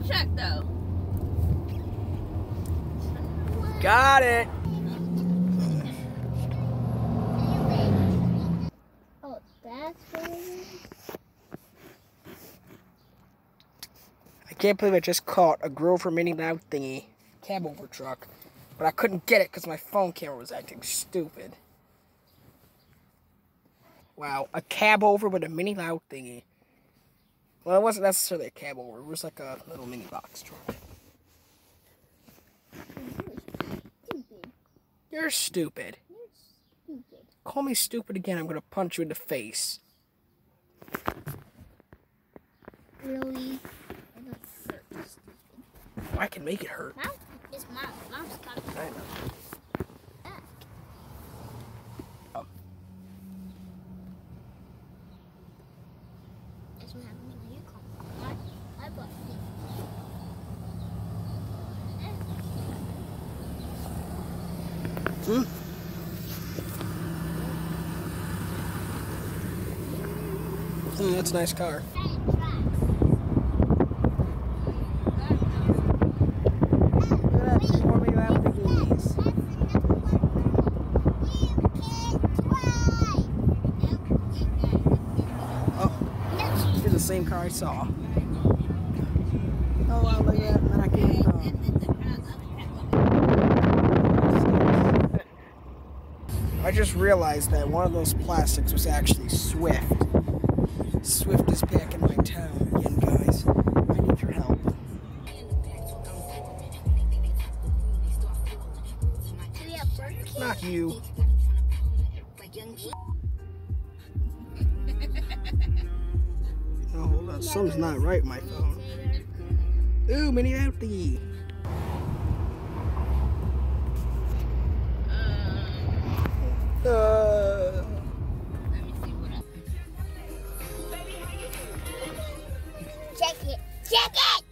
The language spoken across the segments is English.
truck though. Got it. Oh, that's what it is. I can't believe I just caught a Grover mini loud thingy cab over truck, but I couldn't get it because my phone camera was acting stupid. Wow, a cab over with a mini loud thingy. Well, it wasn't necessarily a cab over. It was like a little mini box truck. You're stupid. You're stupid. Call me stupid again, I'm gonna punch you in the face. Really? I can make it hurt. Mom? It's mom. Mom's coming. I know. That's what happens when you come. I bought it. That's a nice car. The same car I saw. Oh wow, look at that, and then I can't I just realized that one of those plastics was actually Swift. Swift is back in my town again, guys. I need your help. Not you. Oh, hold on. Something's not right with my phone. Ooh, mini empty. Let me see what else. Check it. Check it!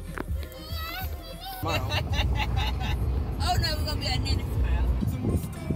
Wow. Oh no, we're gonna be a ninja tomorrow.